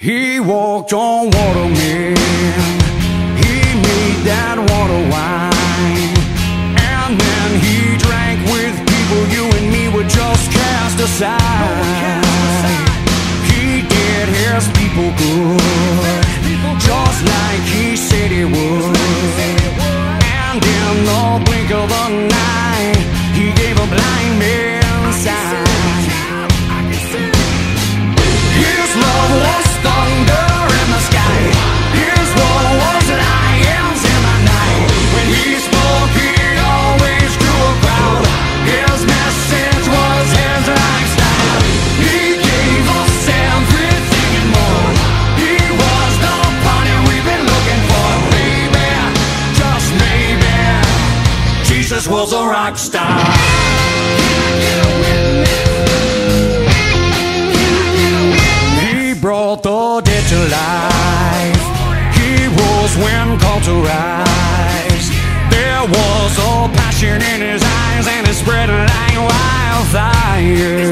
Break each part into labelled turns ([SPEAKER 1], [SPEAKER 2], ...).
[SPEAKER 1] He walked on water, man. He made that water wine. And then he drank with people you and me would just cast aside. He did his people good, just like he said he would. And in the blink of an eye, he gave a blind man sight. His love was thunder in the sky. His war was lions in the night. When he spoke, he always drew a crowd. His message was his lifestyle. He gave us everything and more. He was the party we've been looking for. Maybe, just maybe, Jesus was a rock star. Brought the dead to life. He rose when called to rise. There was a passion in his eyes, and it spread like wildfire.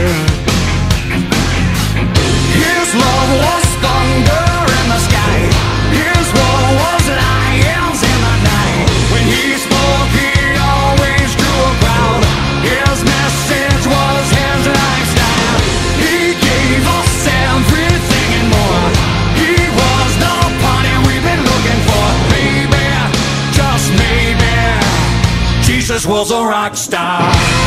[SPEAKER 1] His love was thunder in the sky. His war was lions in the night. When he spoke, he always drew a crowd. His message was his lifestyle. He gave us everything and more. He was the party we've been looking for. Maybe, just maybe, Jesus was a rock star.